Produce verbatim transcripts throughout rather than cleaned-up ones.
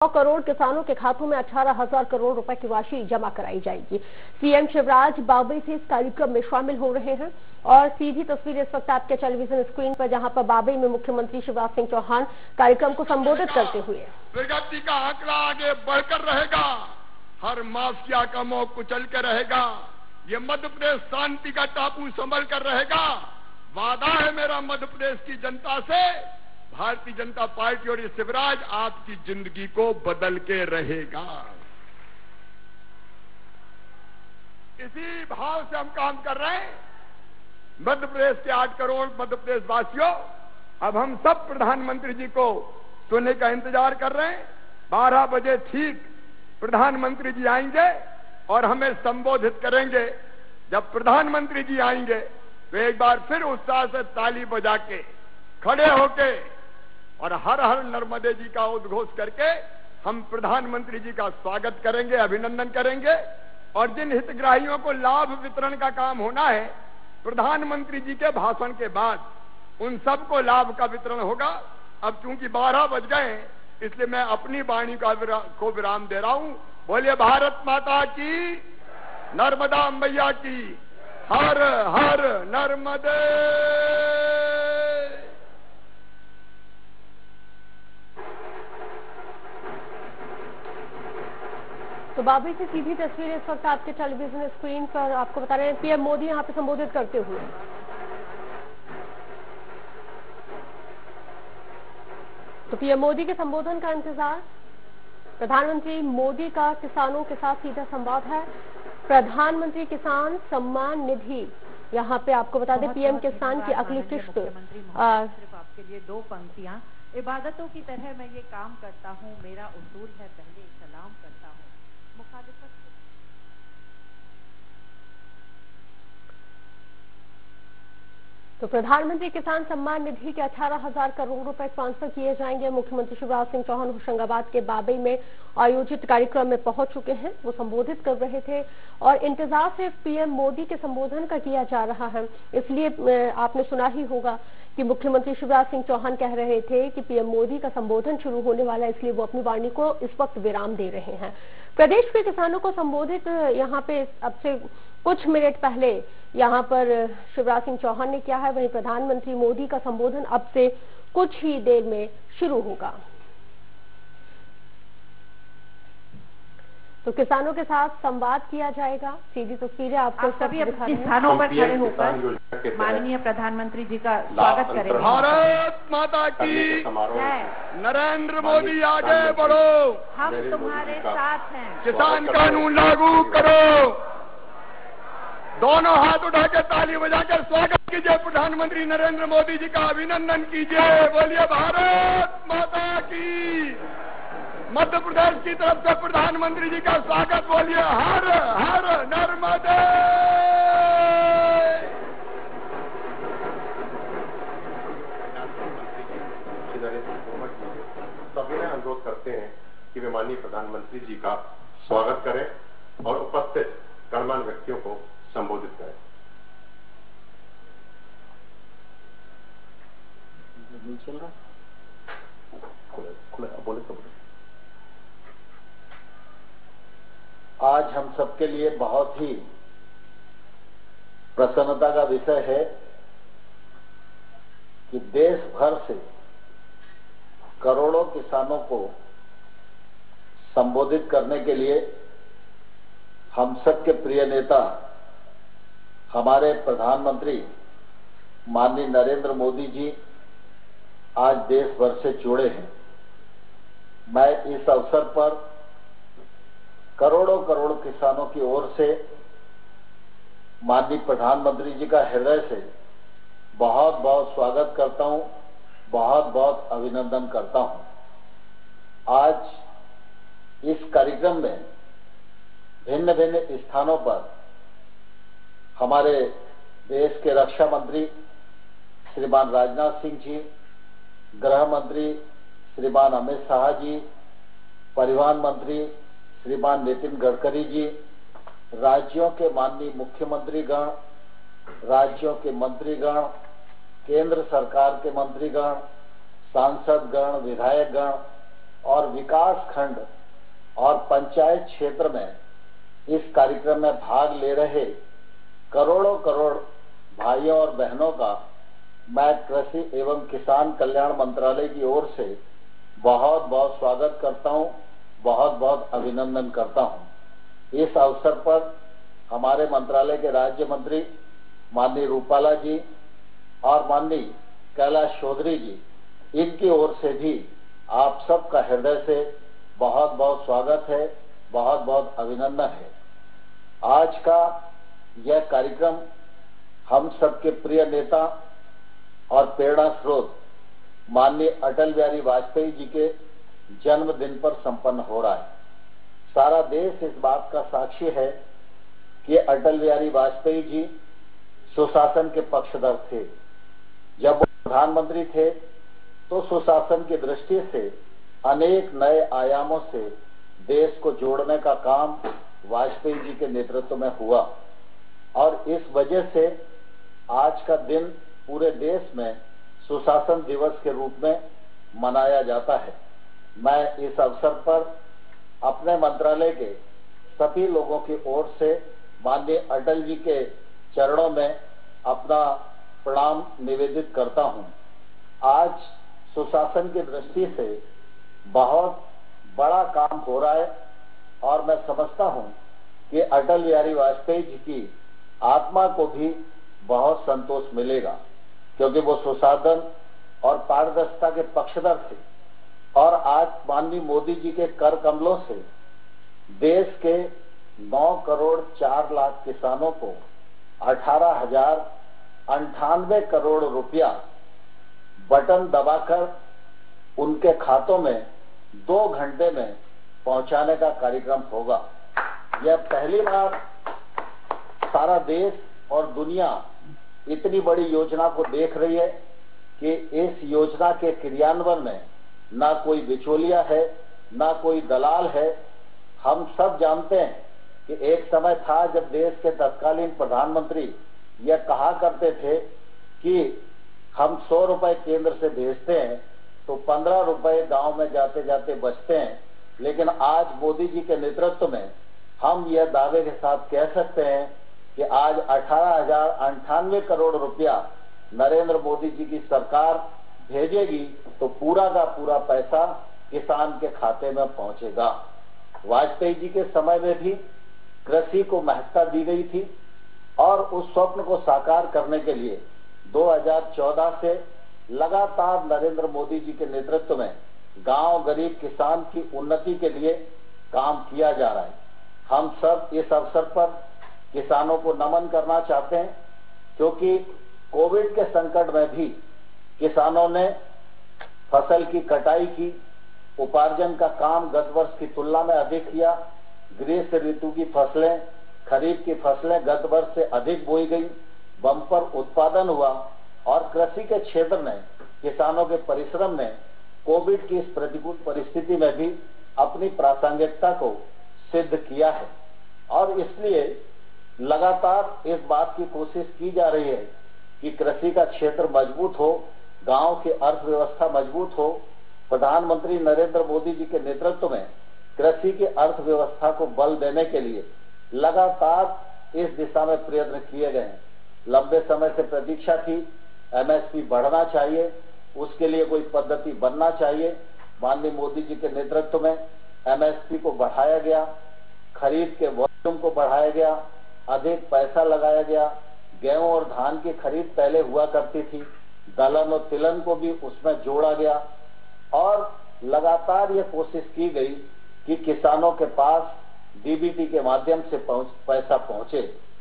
करोड़ किसानों के खातों में अठारह हजार करोड़ रुपए की राशि जमा कराई जाएगी। सीएम शिवराज बाबई से इस कार्यक्रम में शामिल हो रहे हैं और सीधी तस्वीर इस वक्त आपके टेलीविजन स्क्रीन पर, जहां पर बाबई में मुख्यमंत्री शिवराज सिंह चौहान कार्यक्रम को संबोधित करते हुए। प्रगति का आंकड़ा आगे बढ़कर रहेगा, हर माफिया का मुंह कुचल के रहेगा, ये मध्य प्रदेश शांति का टापू संभल कर रहेगा। वादा है मेरा मध्य प्रदेश की जनता से, भारतीय जनता पार्टी और ये शिवराज आपकी जिंदगी को बदल के रहेगा। इसी भाव से हम काम कर रहे हैं। मध्य प्रदेश के आठ करोड़ मध्य प्रदेश वासियों, अब हम सब प्रधानमंत्री जी को सुनने का इंतजार कर रहे हैं। बारह बजे ठीक प्रधानमंत्री जी आएंगे और हमें संबोधित करेंगे। जब प्रधानमंत्री जी आएंगे तो एक बार फिर उत्साह से ताली बजा के, खड़े होके और हर हर नर्मदे जी का उद्घोष करके हम प्रधानमंत्री जी का स्वागत करेंगे, अभिनंदन करेंगे। और जिन हितग्राहियों को लाभ वितरण का काम होना है, प्रधानमंत्री जी के भाषण के बाद उन सबको लाभ का वितरण होगा। अब चूंकि बारह बज गए, इसलिए मैं अपनी वाणी का विरा, को विराम दे रहा हूं। बोलिए भारत माता की, नर्मदा मैया की, हर हर नर्मदे। तो बाबई से सीधी तस्वीर इस वक्त आपके टेलीविजन स्क्रीन पर आपको बता रहे हैं। पीएम मोदी यहां पे संबोधित करते हुए। तो पीएम मोदी के संबोधन का इंतजार। प्रधानमंत्री मोदी का किसानों के साथ सीधा संवाद है। प्रधानमंत्री किसान सम्मान निधि, यहाँ पे आपको बता दें पीएम किसान की अगली किश्त। सिर्फ आपके लिए दो पंक्तियां। इबादतों की तरह मैं ये काम करता हूँ, मेरा उसूल है पहले सलाम करता हूँ। मुखालिफत तो प्रधानमंत्री किसान सम्मान निधि के अठारह हजार करोड़ रुपए ट्रांसफर किए जाएंगे। मुख्यमंत्री शिवराज सिंह चौहान होशंगाबाद के बाबई में आयोजित कार्यक्रम में पहुंच चुके हैं। वो संबोधित कर रहे थे और इंतजार सिर्फ पीएम मोदी के संबोधन का किया जा रहा है। इसलिए आपने सुना ही होगा कि मुख्यमंत्री शिवराज सिंह चौहान कह रहे थे कि पीएम मोदी का संबोधन शुरू होने वाला है, इसलिए वो अपनी वाणी को इस वक्त विराम दे रहे हैं। प्रदेश के किसानों को संबोधित यहाँ पे अब से कुछ मिनट पहले यहाँ पर शिवराज सिंह चौहान ने किया है, वहीं प्रधानमंत्री मोदी का संबोधन अब से कुछ ही देर में शुरू होगा। तो किसानों के साथ संवाद किया जाएगा। सीधी तस्वीरें आपको सभी अपने स्थानों पर खड़े होकर माननीय प्रधानमंत्री जी का स्वागत करेंगे। भारत माता की, नरेंद्र मोदी आगे बढ़ो, हम तुम्हारे साथ हैं। किसान कानून लागू करो। दोनों हाथ उठा के ताली बजाकर स्वागत कीजिए प्रधानमंत्री नरेंद्र मोदी जी का, अभिनंदन कीजिए। बोलिए भारत माता की। मध्य प्रदेश की तरफ से प्रधानमंत्री जी का स्वागत। बोलिए हर हर नर्मदे। सभी ने अनुरोध करते हैं कि वे माननीय प्रधानमंत्री जी का स्वागत करें और उपस्थित गणमान्य व्यक्तियों को संबोधित करें। आज हम सबके लिए बहुत ही प्रसन्नता का विषय है कि देश भर से करोड़ों किसानों को संबोधित करने के लिए हम सबके प्रिय नेता हमारे प्रधानमंत्री माननीय नरेंद्र मोदी जी आज देश भर से जुड़े हैं। मैं इस अवसर पर करोड़ों करोड़ किसानों की ओर से माननीय प्रधानमंत्री जी का हृदय से बहुत बहुत स्वागत करता हूं, बहुत बहुत अभिनंदन करता हूं। आज इस कार्यक्रम में भिन्न भिन्न स्थानों पर हमारे देश के रक्षा मंत्री श्रीमान राजनाथ सिंह जी, गृह मंत्री श्रीमान अमित शाह जी, परिवहन मंत्री श्रीमान नितिन गडकरी जी, राज्यों के माननीय मुख्यमंत्रीगण, राज्यों के मंत्रीगण, केंद्र सरकार के मंत्रीगण, सांसदगण, विधायकगण, और विकास खंड और पंचायत क्षेत्र में इस कार्यक्रम में भाग ले रहे करोड़ों करोड़ भाइयों और बहनों का मैं कृषि एवं किसान कल्याण मंत्रालय की ओर से बहुत बहुत स्वागत करता हूं, बहुत बहुत अभिनंदन करता हूं। इस अवसर पर हमारे मंत्रालय के राज्य मंत्री माननीय रूपाला जी और माननीय कैलाश चौधरी जी, इनकी ओर से भी आप सबका हृदय से बहुत बहुत स्वागत है, बहुत बहुत अभिनंदन है। आज का यह कार्यक्रम हम सबके प्रिय नेता और प्रेरणा स्रोत माननीय अटल बिहारी वाजपेयी जी के जन्मदिन पर संपन्न हो रहा है। सारा देश इस बात का साक्षी है कि अटल बिहारी वाजपेयी जी सुशासन के पक्षधर थे। जब वो प्रधानमंत्री थे तो सुशासन की दृष्टि से अनेक नए आयामों से देश को जोड़ने का काम वाजपेयी जी के नेतृत्व में हुआ और इस वजह से आज का दिन पूरे देश में सुशासन दिवस के रूप में मनाया जाता है। मैं इस अवसर पर अपने मंत्रालय के सभी लोगों की ओर से माननीय अटल जी के चरणों में अपना प्रणाम निवेदित करता हूं। आज सुशासन की दृष्टि से बहुत बड़ा काम हो रहा है और मैं समझता हूं कि अटल बिहारी वाजपेयी जी की आत्मा को भी बहुत संतोष मिलेगा, क्योंकि वो सुशासन और पारदर्शिता के पक्षधर थे और आज माननीय मोदी जी के कर कमलों से देश के नौ करोड़ चार लाख किसानों को अठारह हजार अंठानवे करोड़ रुपया बटन दबाकर उनके खातों में दो घंटे में पहुंचाने का कार्यक्रम होगा। यह पहली बार सारा देश और दुनिया इतनी बड़ी योजना को देख रही है कि इस योजना के क्रियान्वयन में ना कोई बिचौलिया है, ना कोई दलाल है। हम सब जानते हैं कि एक समय था जब देश के तत्कालीन प्रधानमंत्री यह कहा करते थे कि हम सौ रुपए केंद्र से भेजते हैं तो पंद्रह रुपए गांव में जाते जाते बचते हैं, लेकिन आज मोदी जी के नेतृत्व में हम यह दावे के साथ कह सकते हैं कि आज अठारह हजार अंठानवे करोड़ रुपया नरेंद्र मोदी जी की सरकार भेजेगी तो पूरा का पूरा पैसा किसान के खाते में पहुंचेगा। वाजपेयी जी के समय में भी कृषि को महत्ता दी गई थी और उस स्वप्न को साकार करने के लिए दो हज़ार चौदह से लगातार नरेंद्र मोदी जी के नेतृत्व में गांव गरीब किसान की उन्नति के लिए काम किया जा रहा है। हम सब इस अवसर पर किसानों को नमन करना चाहते हैं, क्योंकि कोविड के संकट में भी किसानों ने फसल की कटाई की, उपार्जन का काम गत वर्ष की तुलना में अधिक किया। ग्रीष्म ऋतु की फसलें, खरीफ की फसलें गत वर्ष से अधिक बोई गई, बम्पर उत्पादन हुआ और कृषि के क्षेत्र में किसानों के परिश्रम ने कोविड की इस प्रतिकूल परिस्थिति में भी अपनी प्रासंगिकता को सिद्ध किया है और इसलिए लगातार इस बात की कोशिश की जा रही है कि कृषि का क्षेत्र मजबूत हो, गांव की अर्थव्यवस्था मजबूत हो। प्रधानमंत्री नरेंद्र मोदी जी के नेतृत्व में कृषि की अर्थव्यवस्था को बल देने के लिए लगातार इस दिशा में प्रयत्न किए गए हैं। लंबे समय से प्रतीक्षा थी, एमएसपी बढ़ना चाहिए, उसके लिए कोई पद्धति बनना चाहिए। माननीय मोदी जी के नेतृत्व में एमएसपी को बढ़ाया गया, खरीद के वॉल्यूम को बढ़ाया गया, अधिक पैसा लगाया गया। गेहूं और धान की खरीद पहले हुआ करती थी, दलहन और तिलहन को भी उसमें जोड़ा गया और लगातार ये कोशिश की गई कि किसानों के पास डीबीटी के माध्यम से पहुंच, पैसा पहुंचे।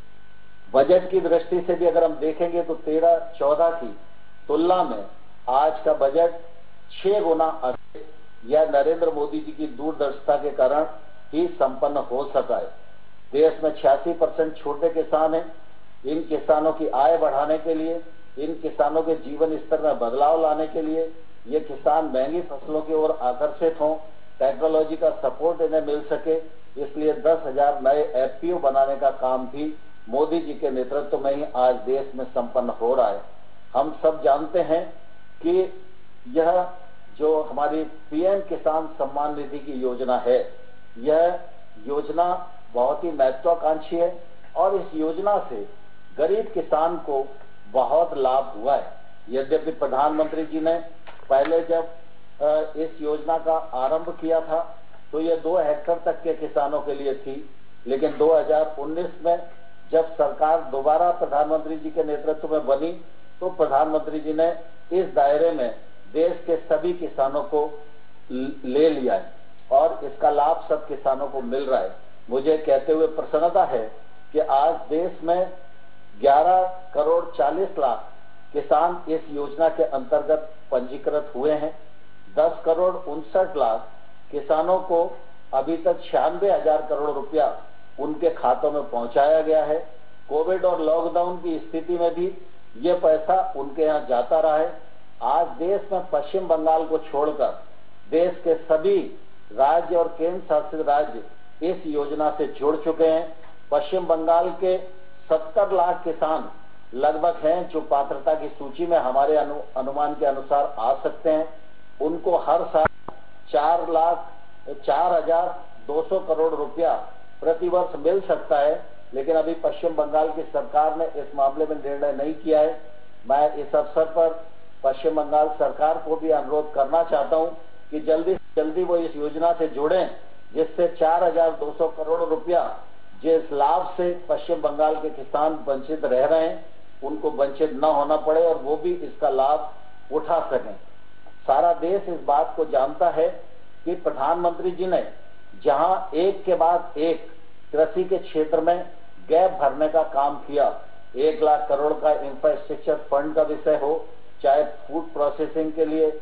बजट की दृष्टि से भी अगर हम देखेंगे तो तेरह चौदह की तुलना में आज का बजट छह गुना अधिक यह नरेंद्र मोदी जी की दूरदर्शिता के कारण ही संपन्न हो सका है। देश में छियासी परसेंट छोटे किसान हैं। इन किसानों की आय बढ़ाने के लिए, इन किसानों के जीवन स्तर में बदलाव लाने के लिए ये किसान महंगी फसलों की ओर आकर्षित हों, टेक्नोलॉजी का सपोर्ट इन्हें मिल सके, इसलिए दस हजार नए एफपीओ बनाने का काम भी मोदी जी के नेतृत्व में ही आज देश में संपन्न हो रहा है। हम सब जानते हैं कि यह जो हमारी पीएम किसान सम्मान निधि की योजना है, यह योजना बहुत ही महत्वाकांक्षी है और इस योजना से गरीब किसान को बहुत लाभ हुआ है। यद्यपि प्रधानमंत्री जी ने पहले जब इस योजना का आरंभ किया था तो यह दो हेक्टेयर तक के किसानों के लिए थी, लेकिन दो हज़ार उन्नीस में जब सरकार दोबारा प्रधानमंत्री जी के नेतृत्व में बनी तो प्रधानमंत्री जी ने इस दायरे में देश के सभी किसानों को ले लिया है और इसका लाभ सब किसानों को मिल रहा है। मुझे कहते हुए प्रसन्नता है कि आज देश में ग्यारह करोड़ चालीस लाख किसान इस योजना के अंतर्गत पंजीकृत हुए हैं। दस करोड़ उनसठ लाख किसानों को अभी तक छियानवे हजार करोड़ रुपया उनके खातों में पहुंचाया गया है। कोविड और लॉकडाउन की स्थिति में भी ये पैसा उनके यहाँ जाता रहा है। आज देश में पश्चिम बंगाल को छोड़कर देश के सभी राज्य और केंद्र शासित राज्य इस योजना से जुड़ चुके हैं। पश्चिम बंगाल के सत्तर लाख किसान लगभग हैं जो पात्रता की सूची में हमारे अनु, अनुमान के अनुसार आ सकते हैं। उनको हर साल चार लाख चार हजार दो सौ करोड़ रुपया प्रतिवर्ष मिल सकता है, लेकिन अभी पश्चिम बंगाल की सरकार ने इस मामले में निर्णय नहीं किया है। मैं इस अवसर पर पश्चिम बंगाल सरकार को भी अनुरोध करना चाहता हूं कि जल्दी से जल्दी वो इस योजना से जुड़ें, जिससे चार हजार दो सौ करोड़ रुपया जिस लाभ से पश्चिम बंगाल के किसान वंचित रह रहे हैं उनको वंचित न होना पड़े और वो भी इसका लाभ उठा सकें। सारा देश इस बात को जानता है कि प्रधानमंत्री जी ने जहां एक के बाद एक कृषि के क्षेत्र में गैप भरने का काम किया, एक लाख करोड़ का इंफ्रास्ट्रक्चर फंड का विषय हो, चाहे फूड प्रोसेसिंग के लिए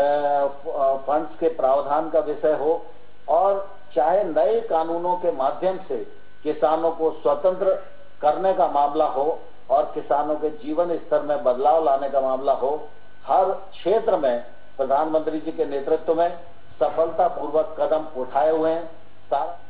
फंड्स के प्रावधान का विषय हो, और चाहे नए कानूनों के माध्यम से किसानों को स्वतंत्र करने का मामला हो और किसानों के जीवन स्तर में बदलाव लाने का मामला हो, हर क्षेत्र में प्रधानमंत्री जी के नेतृत्व में सफलतापूर्वक कदम उठाए हुए हैं। सारा